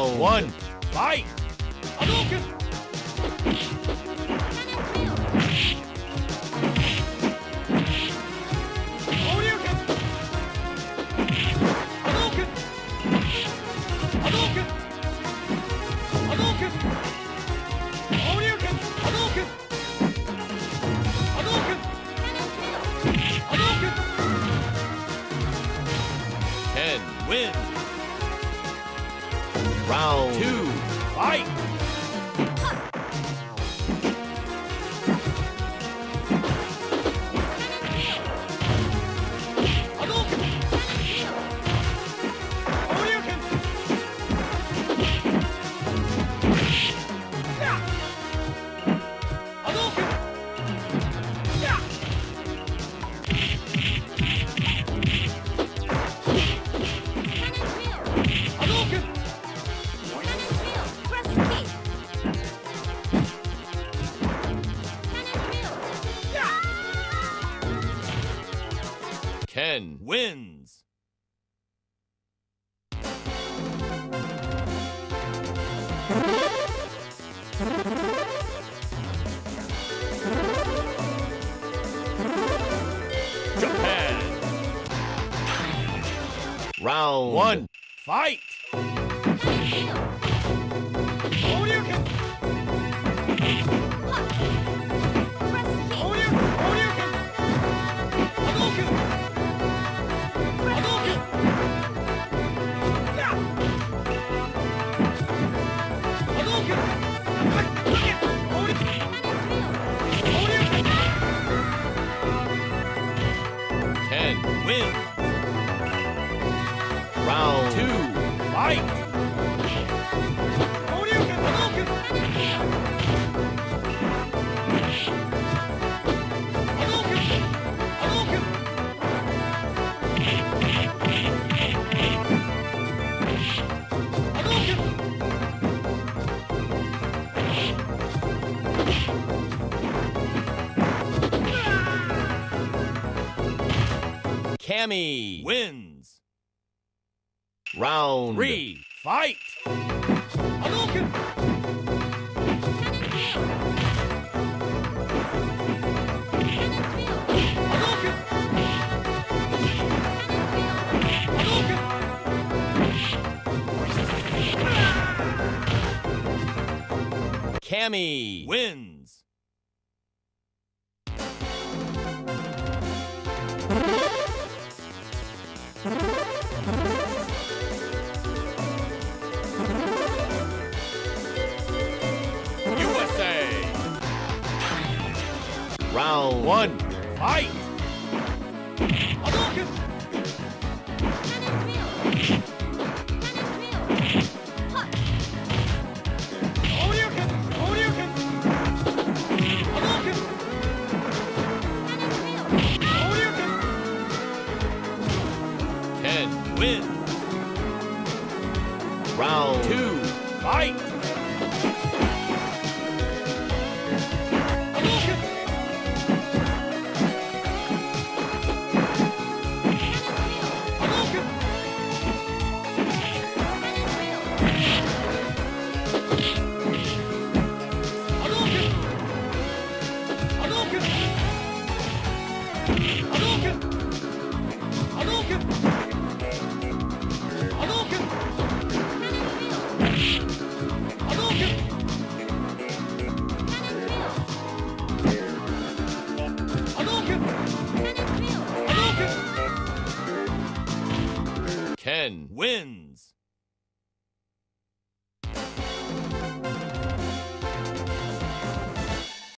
Round one, fight! Hadouken! Hadouken! Hadouken! Hadouken! Hadouken! Hadouken! Hadouken! Hadouken! Hadouken! Ken wins. Round two, fight! Hadouken! Hadouken! Yeah! Hadouken! Yeah! Hadouken! Ken wins. Japan. Round one, fight! Hadouken! Hadouken! Hadouken! Hadouken! Yeah! Hadouken! Hadouken! Ken wins. Round two, fight! Hadouken! Hadouken! Hadouken! Hadouken! Hadouken! Cammy wins. Round three, fight! Hadouken! Hadouken! Hadouken! Cammy wins. USA. Round one, fight! Hadouken! Hadouken! Hadouken! Hadouken! Hadouken! Ken wins. Round two, fight! Hadouken! Hadouken! Hadouken! Hadouken! Hadouken! Hadouken! Hadouken! Hadouken! Hadouken! Hadouken! Ken wins.